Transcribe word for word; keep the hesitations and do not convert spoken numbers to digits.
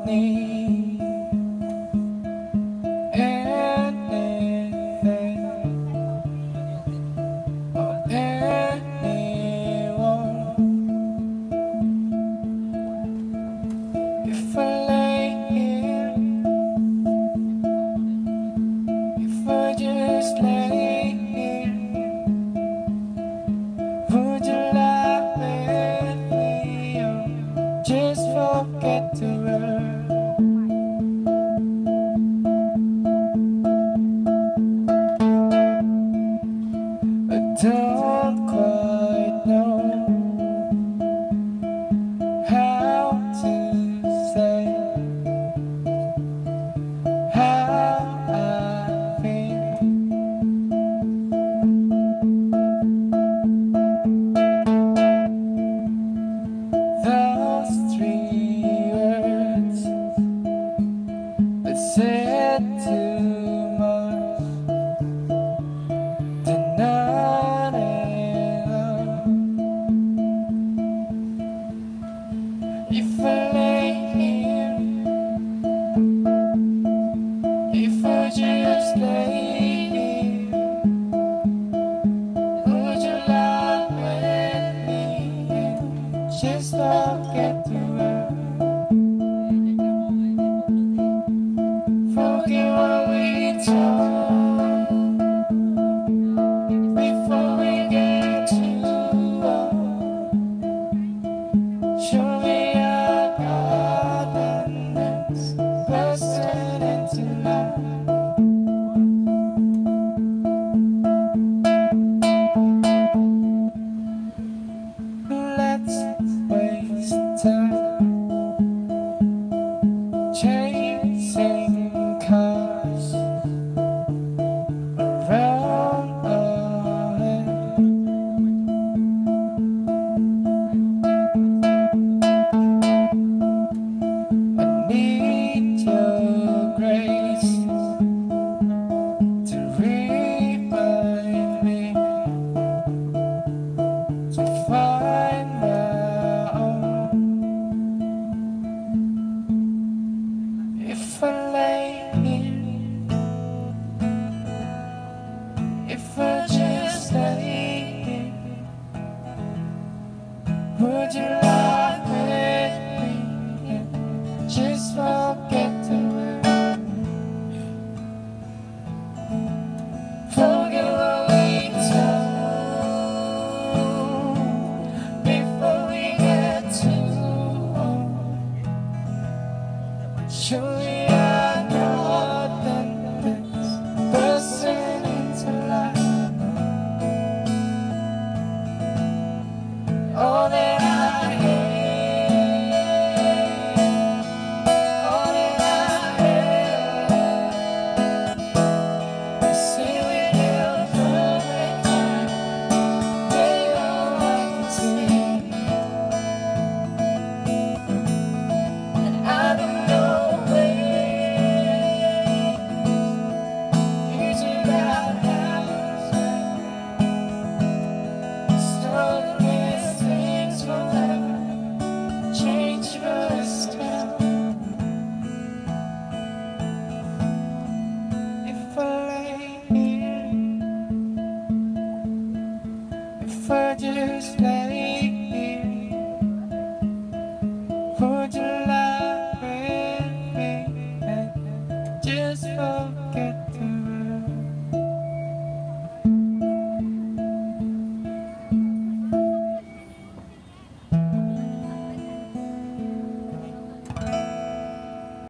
need anything or anyone. If I lay here, if I just lay here, would you lie with me or just forget the world? I don't quite know how to say how I feel. Those three words that said too much, they're not enough. If I lay here, if I just lay here, would you lie with me and just forget the world? Forget what we talked before we get too old. Show me our garden that's bursting into life. Let's waste time chasing cars around our head. I need your grace to remind me to find my own. If I lay here, if I just lay here, would you lie with me and just forget the world? Forget what we talked before we get too old. Show me our garden that's bursting into life. All that I have, all that I have, is see with your perfect time. Take all I can see, and I don't know where. Is it our house? Stolen these things forever, change first now. If I lay here, if I just lay here, would you lie with me and just forget the